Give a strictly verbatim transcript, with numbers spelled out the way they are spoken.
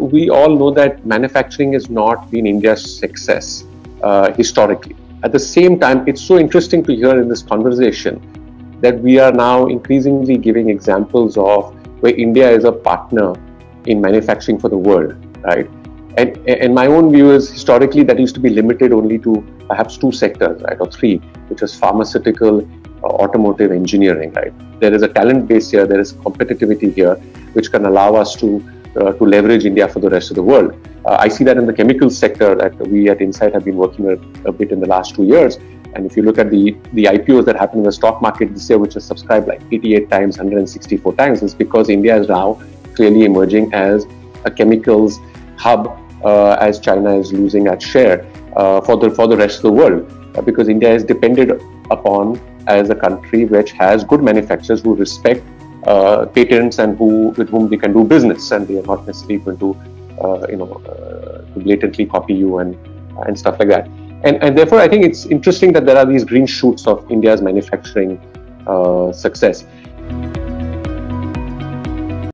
we all know that manufacturing has not been India's success uh, historically. At the same time, it's so interesting to hear in this conversation that we are now increasingly giving examples of where India is a partner in manufacturing for the world, right? And, and my own view is historically that used to be limited only to perhaps two sectors, right, or three, which was pharmaceutical, uh, automotive, engineering, right? There is a talent base here, there is competitivity here, which can allow us to uh, to leverage India for the rest of the world. Uh, I see that in the chemical sector that we at Insight have been working a, a bit in the last two years. And if you look at the, the I P Os that happened in the stock market this year, which is subscribed like eighty-eight times, one hundred sixty-four times, it's because India is now clearly emerging as a chemicals hub, uh, as China is losing at share uh, for the for the rest of the world. Uh, because India is depended upon as a country which has good manufacturers who respect uh, patents and who with whom they can do business, and they are not necessarily going to, uh, you know, uh, to blatantly copy you and and stuff like that. And, and therefore, I think it's interesting that there are these green shoots of India's manufacturing uh, success.